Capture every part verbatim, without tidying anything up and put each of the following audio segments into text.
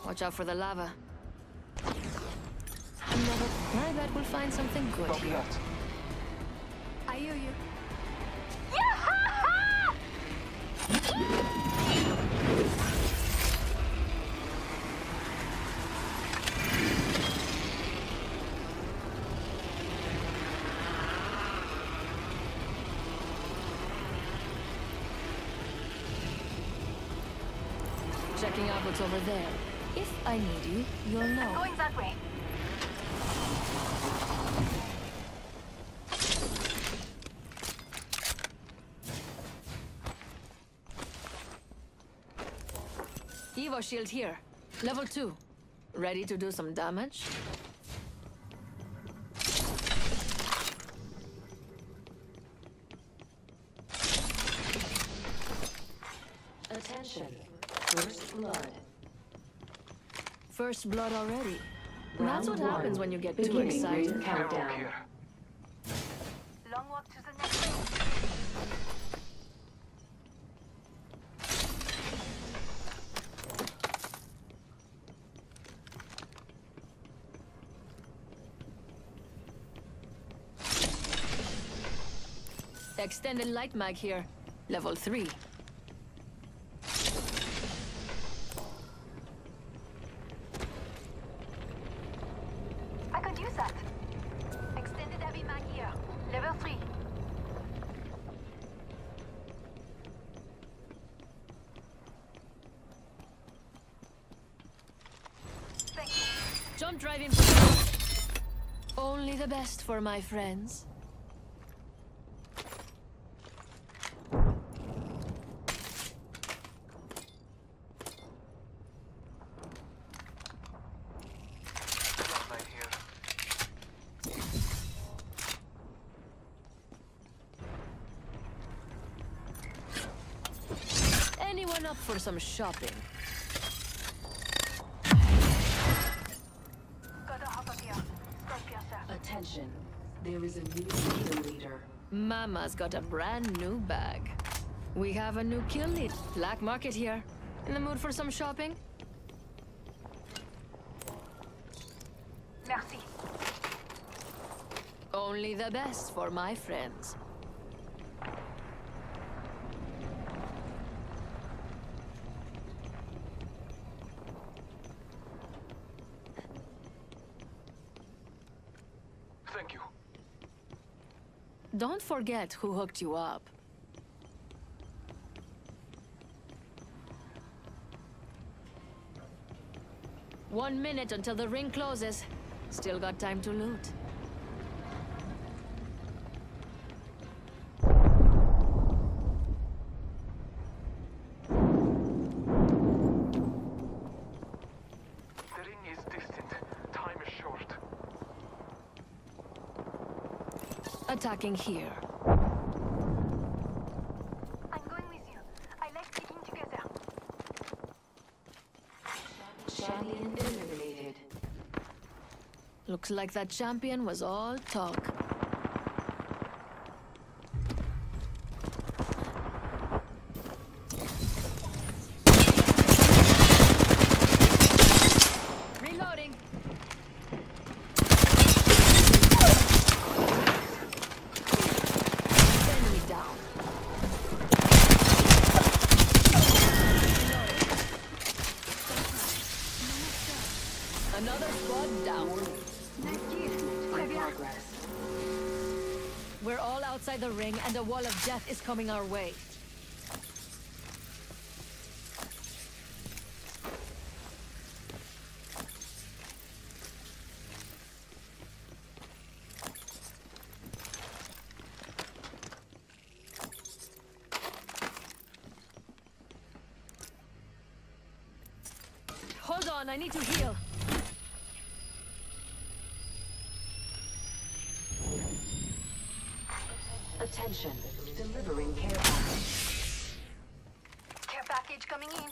Watch out for the lava. Never. I bet we'll find something good Copy here. that. I hear you. Checking out what's over there. If I need you, you'll know. Going that way. Evo shield here. Level two. Ready to do some damage? Attention. First blood. First blood already. Round That's what one. happens when you get too Beginning excited. ring Airwalk countdown. here. Long walk to the next room. Extended light mag here. Level three. I could use that. Extended heavy mag here. Level three. Thank you. Jump driving. Only the best for my friends. Flashlight here. Anyone up for some shopping? Gotta hop up here. Stop yourself. Attention. There is a new kill leader. Mama's got a brand new bag. We have a new kill lead. Black market here. In the mood for some shopping? Merci. Only the best for my friends. Thank you. Don't forget who hooked you up. One minute until the ring closes. Still got time to loot. The ring is distant. Time is short. Attacking here. I'm going with you. I like sticking together. Champion eliminated. Looks like that champion was all talk. Reloading. Enemy down. Another squad down. Nice kill. Très In bien. progress. We're all outside the ring and a wall of death is coming our way. Hold on, I need to heal. Attention. Delivering care package. Care package coming in.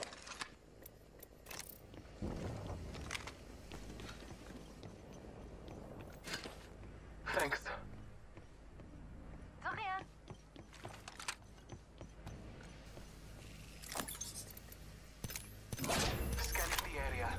Thanks. De rien. Scanning the area.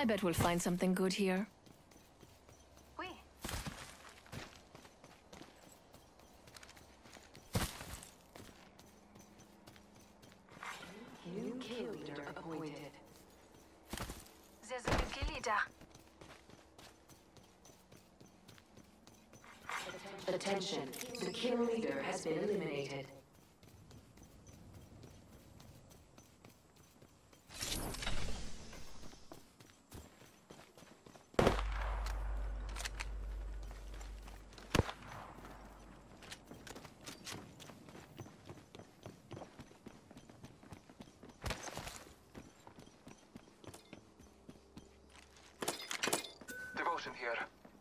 I bet we'll find something good here. Oui. New kill leader appointed. There's a new kill leader. Attention, the kill leader has been eliminated. Devotion here.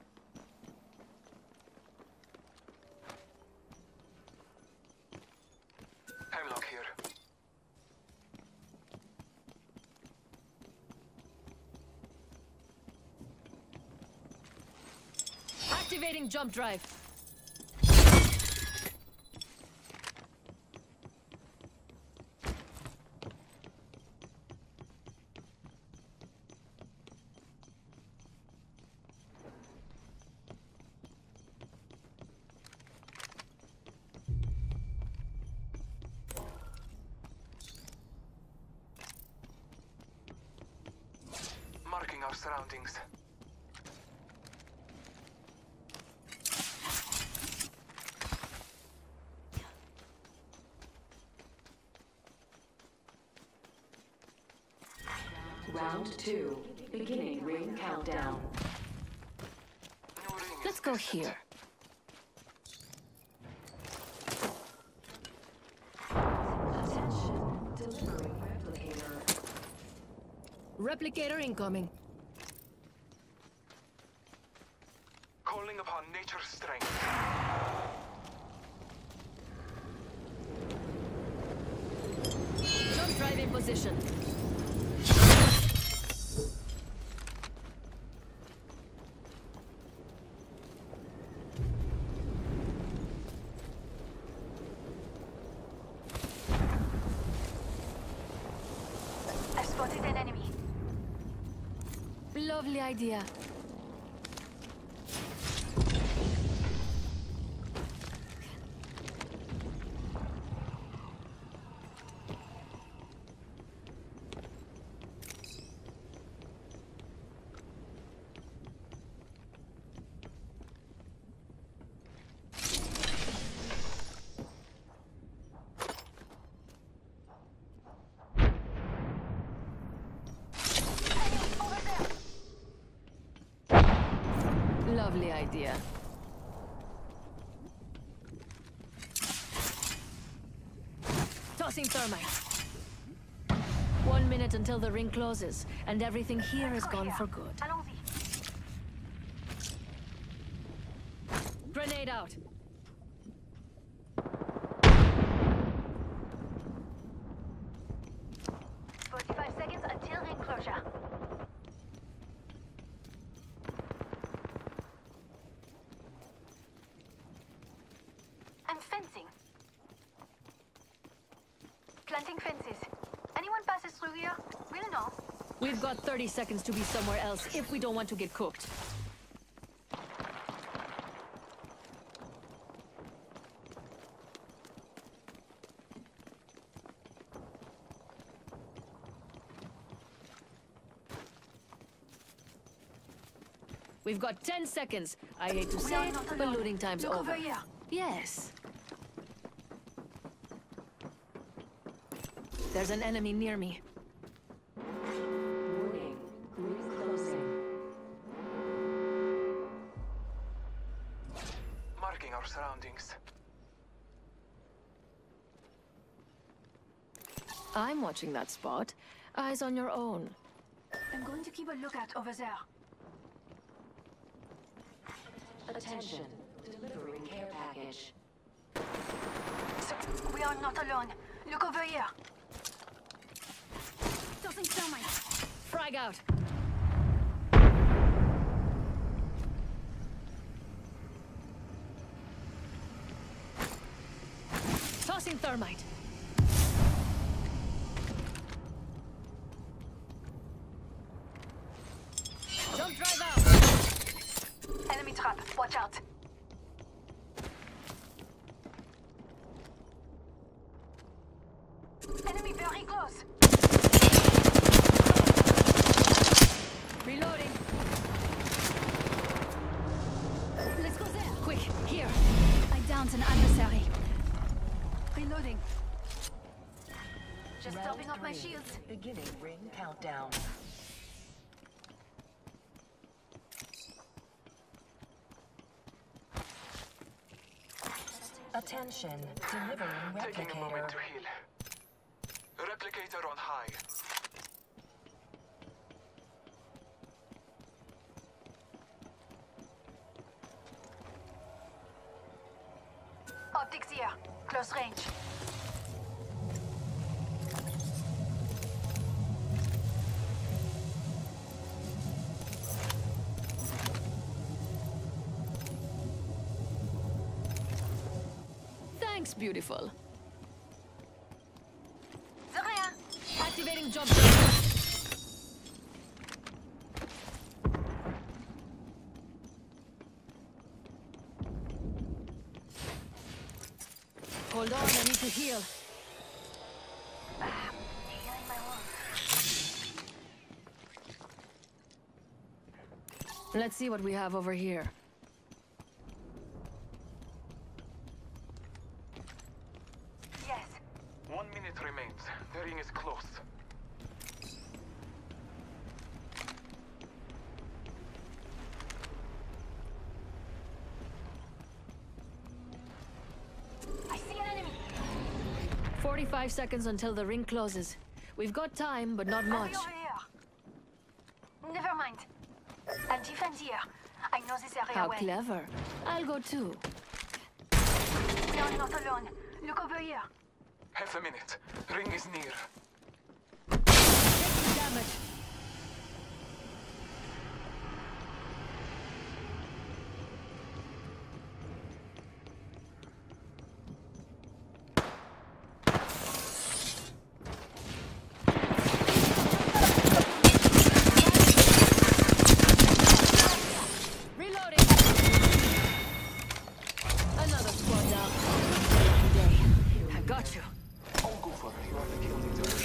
Hemlock here. Activating jump drive. Marking our surroundings. Round two, beginning ring countdown. New ring is Let's go distant. here. Attention, delivering replicator. Replicator incoming. Calling upon nature's strength. Jump drive in position. I've spotted an enemy. Lovely idea. Lovely idea. Tossing thermite. One minute until the ring closes, and everything here is Go gone here. for good. Allons-y. Grenade out. forty-five seconds until ring closure. I'm fencing. Planting fences. Anyone passes through here? We'll know. We've got thirty seconds to be somewhere else if we don't want to get cooked. We've got ten seconds. I hate to We say are it, not but alone. looting time's Look over. over here. Yes. There's an enemy near me. Warning, ring closing. Marking our surroundings. I'm watching that spot. Eyes on your own. I'm going to keep a lookout over there. Attention, delivering care package. So, we are not alone. Look over here. Tossing thermite. Frag out. Tossing thermite. close. Reloading. Let's go there. Quick, here. I downed an adversary. Reloading. Just Round topping off my three. shields. Beginning ring countdown. Attention, delivering Taking a moment replicator. to heal. Replicator on high. Optics here. Close range. Thanks, beautiful. De rien. Activating jump drive. Hold on, I need to heal. Healing my wounds. Let's see what we have over here. Yes. One minute remains. The ring is close. I see an enemy. forty-five seconds until the ring closes. We've got time, but not much. Enemy over here. Never mind. I'll defend here. I know this area How well. clever. I'll go too. We are not alone. Look over here. Half a minute. Ring is near. Taking damage. Reloading. Another squad down. Day. I got you. I'll go for it. You are the kill leader.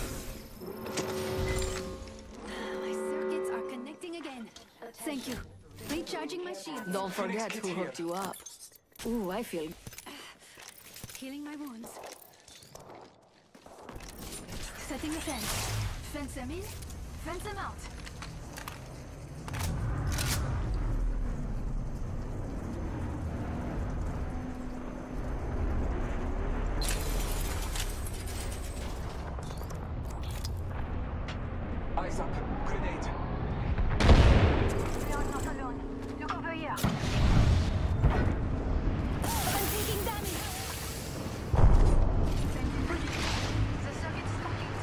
My circuits are connecting again. Thank you. Recharging my shield. Don't forget who hooked you up. Ooh, I feel. Healing my wounds. Setting a fence. Fence them in, fence them out. Eyes up. Grenade. We are not alone. Look over here. I'm taking damage. The circuit is complete.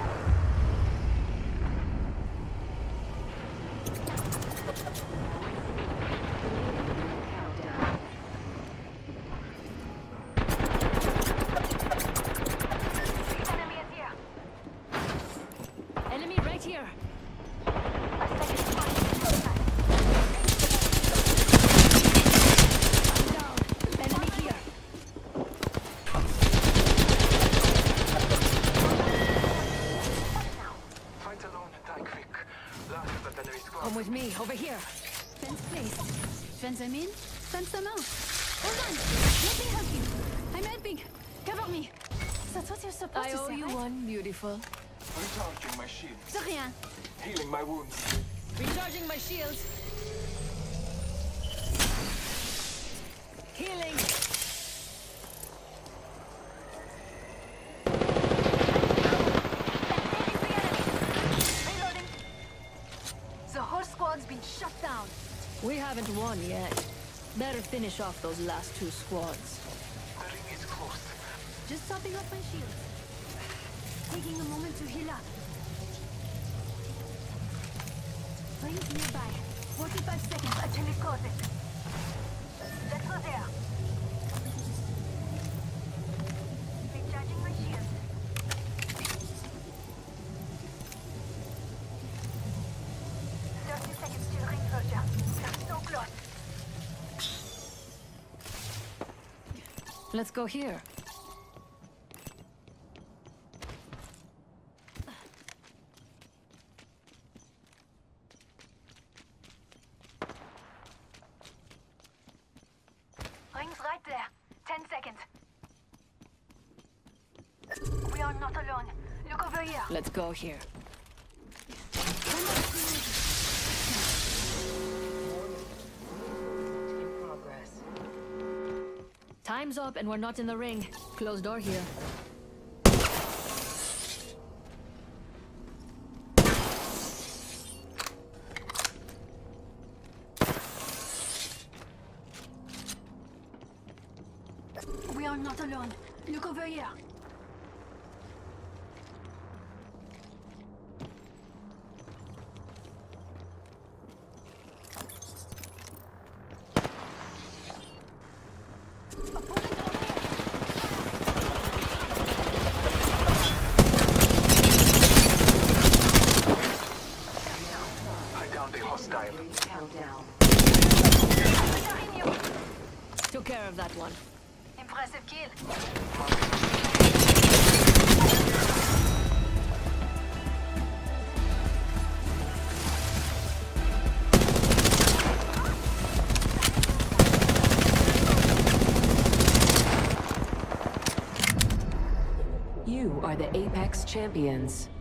Enemy is here. Enemy right here. Down. Enemy here. Fight alone. Die quick. Last but enemy squad. Come with me. Over here. Fence placed. Fence them in, fence them out. Hold on. Let me help you. I'm helping. Cover me. That's what you're supposed I to owe say, you right? one, beautiful. Recharging my shield. De rien. Healing my wounds. Recharging my shield. Healing. Reloading. The whole squad's been shut down. We haven't won yet. Better finish off those last two squads. The ring is close. Just topping up my shields. Taking a moment to heal up. Rings nearby. forty-five seconds until it closes. Let's go there. Recharging my shield. thirty seconds till ring closure. We're so close. Let's go here. Rings right there. Ten seconds. We are not alone. Look over here. Let's go here. In progress. Time's up and we're not in the ring. Closed door here. We are not alone. Look over here. I downed a hostile. Countdown. Took care of that one. Impressive kill. You are the Apex Champions.